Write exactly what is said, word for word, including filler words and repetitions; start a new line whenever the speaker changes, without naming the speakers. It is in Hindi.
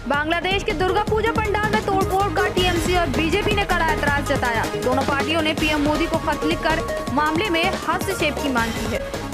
बांग्लादेश के दुर्गा पूजा पंडाल में तोड़फोड़ का टीएमसी और बीजेपी ने कड़ा एतराज जताया। दोनों पार्टियों ने पीएम मोदी को खत लिखकर मामले में हस्तक्षेप की मांग की है।